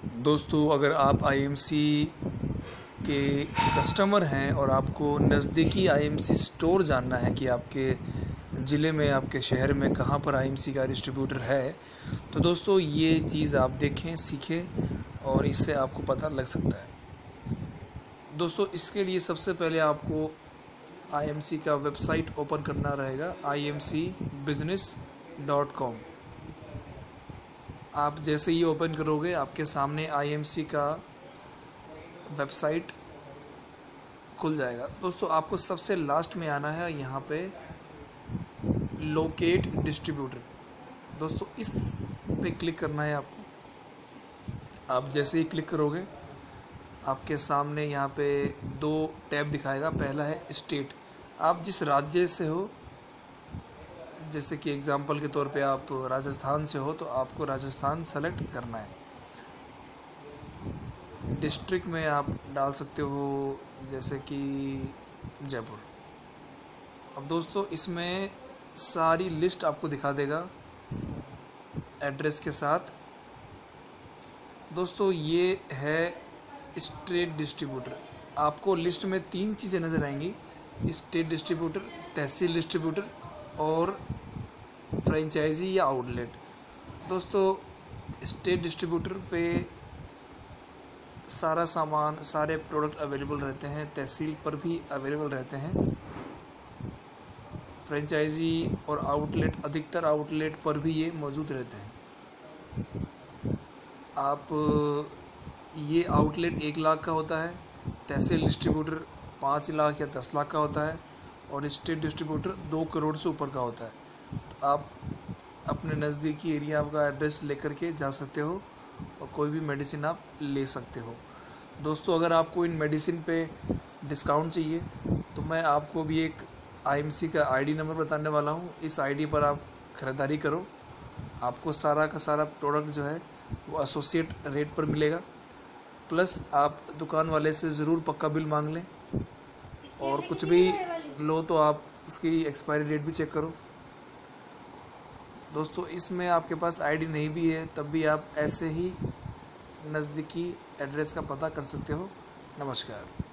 दोस्तों, अगर आप आईएमसी के कस्टमर हैं और आपको नज़दीकी आईएमसी स्टोर जानना है कि आपके ज़िले में, आपके शहर में कहाँ पर आईएमसी का डिस्ट्रीब्यूटर है, तो दोस्तों ये चीज़ आप देखें, सीखें और इससे आपको पता लग सकता है। दोस्तों, इसके लिए सबसे पहले आपको आईएमसी का वेबसाइट ओपन करना रहेगा, imcbusiness.com। आप जैसे ही ओपन करोगे आपके सामने आईएमसी का वेबसाइट खुल जाएगा। दोस्तों, आपको सबसे लास्ट में आना है, यहाँ पे लोकेट डिस्ट्रीब्यूटर। दोस्तों, इस पे क्लिक करना है आपको। आप जैसे ही क्लिक करोगे आपके सामने यहाँ पे दो टैब दिखाएगा। पहला है स्टेट, आप जिस राज्य से हो, जैसे कि एग्जांपल के तौर पे आप राजस्थान से हो तो आपको राजस्थान सेलेक्ट करना है। डिस्ट्रिक्ट में आप डाल सकते हो जैसे कि जयपुर। अब दोस्तों, इसमें सारी लिस्ट आपको दिखा देगा एड्रेस के साथ। दोस्तों, ये है स्टेट डिस्ट्रीब्यूटर। आपको लिस्ट में 3 चीज़ें नज़र आएंगी: स्टेट डिस्ट्रीब्यूटर, तहसील डिस्ट्रीब्यूटर और फ्रेंचाइजी या आउटलेट। दोस्तों, स्टेट डिस्ट्रीब्यूटर पे सारा सामान, सारे प्रोडक्ट अवेलेबल रहते हैं, तहसील पर भी अवेलेबल रहते हैं। फ्रेंचाइजी और आउटलेट, अधिकतर आउटलेट पर भी ये मौजूद रहते हैं। आप ये आउटलेट 1 लाख का होता है, तहसील डिस्ट्रीब्यूटर 5 लाख या 10 लाख का होता है और स्टेट डिस्ट्रीब्यूटर 2 करोड़ से ऊपर का होता है। तो आप अपने नज़दीकी एरिया का एड्रेस लेकर के जा सकते हो और कोई भी मेडिसिन आप ले सकते हो। दोस्तों, अगर आपको इन मेडिसिन पे डिस्काउंट चाहिए तो मैं आपको भी एक आईएमसी का आईडी नंबर बताने वाला हूँ। इस आईडी पर आप ख़रीदारी करो, आपको सारा का सारा प्रोडक्ट जो है वो एसोसिएट रेट पर मिलेगा। प्लस आप दुकान वाले से ज़रूर पक्का बिल मांग लें और कुछ भी लो तो आप उसकी एक्सपायरी डेट भी चेक करो। दोस्तों, इसमें आपके पास आईडी नहीं भी है तब भी आप ऐसे ही नज़दीकी एड्रेस का पता कर सकते हो। नमस्कार।